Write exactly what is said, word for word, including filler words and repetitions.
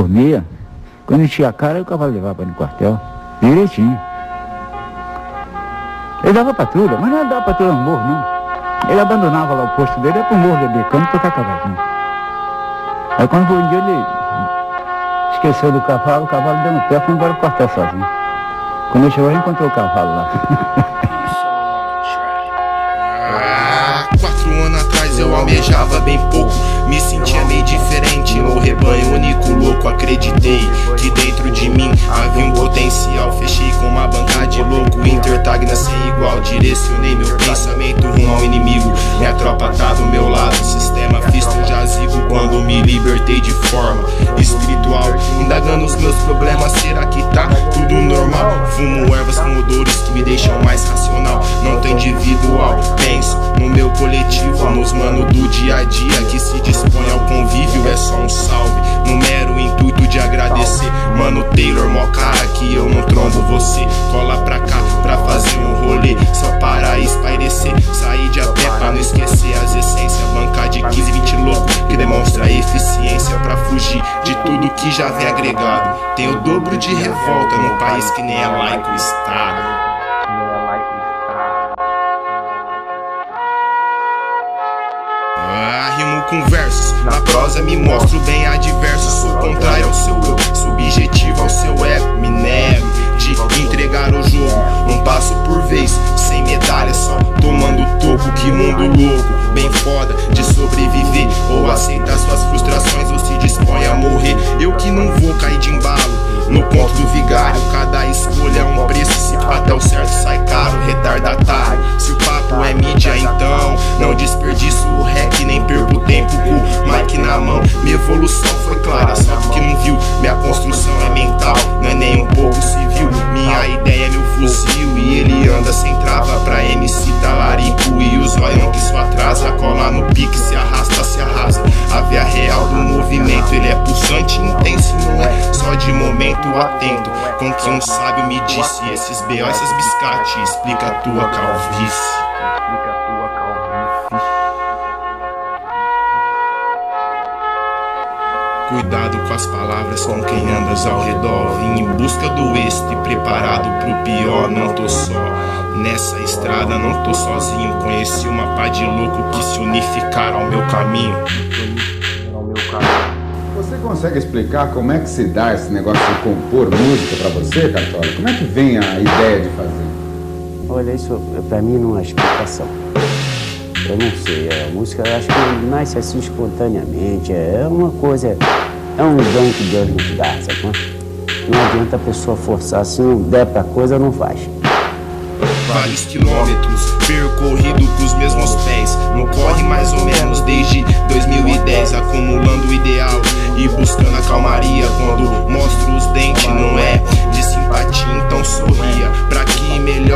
dormia, quando enchia a cara, o cavalo levava para no quartel, direitinho. Ele dava patrulha, mas não dava patrulha no morro, não. Ele abandonava lá o posto dele, ia pro morro beber cano e tocar cavaquinho. Aí quando foi um dia ele esqueceu do cavalo, o cavalo deu no pé e foi embora pro quartel sozinho. Quando ele chegou, ele encontrou o cavalo lá. Ah, quatro anos atrás eu almejava bem pouco, me sentia meio diferente no rebanho, único louco. Acreditei que dentro de mim havia um potencial. Fechei com uma banca de louco, intertagna sem igual. Direcionei meu pensamento rumo ao inimigo. Minha tropa tá do meu lado, sistema fisto jazigo. Quando me libertei de forma espiritual, indagando os meus problemas, será que tá tudo normal? Fumo ervas com odores que me deixam mais racional. Não tô individual, penso no meu coletivo, nos mano do dia a dia que se dispõe ao convívio. É só um salve, no mero intuito de agradecer. Mano Taylor, mó cara que eu não trombo você. Cola pra cá pra fazer um rolê, só para espairecer. Sair de a pé pra não esquecer as essências. Bancar de quinze, vinte louco que demonstra eficiência pra fugir de tudo que já vem agregado. Tem o dobro de revolta num país que nem é laico Estado. Ah, rimo com versos, na prosa me mostro bem adverso. Sou contrário ao seu eu, subjetivo ao seu ego. Me nego de entregar o jogo, um passo por vez, sem medalha, só tomando toco. Que mundo louco, bem foda de sobreviver. Ou aceita suas frustrações ou se dispõe a morrer. Eu que não vou cair de embalo no ponto do vigário. Cada escolha é um preço, se até o certo sai caro. Retardatário, se o papo é mídia, então não desperdiço o rec, nem perco tempo com o mic na mão. Minha evolução foi clara, só que não viu. Minha construção é mental, não é nem um pouco civil. Minha ideia é meu fuzil e ele anda sem trava. Pra M C talarico e o zoião que só atrasa. Cola no pique, se arrasta, se arrasa. A via real do movimento, ele é pulsante e intenso, não é só de momento. Atento com que um sábio me disse: esses B O, essas biscate, explica a tua calvície. Cuidado com as palavras com quem andas ao redor. Vim em busca do êxito e preparado pro pior. Não tô só nessa estrada, não tô sozinho. Conheci uma pá de louco que se unificaram ao meu caminho. Você consegue explicar como é que se dá esse negócio de compor música pra você, Cartola? Como é que vem a ideia de fazer? Olha, isso pra mim não é explicação. Eu não sei, a música eu acho que nasce assim espontaneamente, é uma coisa, é um dom que Deus nos dá, sabe? Não adianta a pessoa forçar, se não der pra coisa, não faz. Vários quilômetros percorrido com os mesmos pés, não corre mais ou menos desde dois mil e dez, acumulando o ideal e buscando a calmaria. Quando mostro os dentes não é de simpatia, então sorria, pra que melhor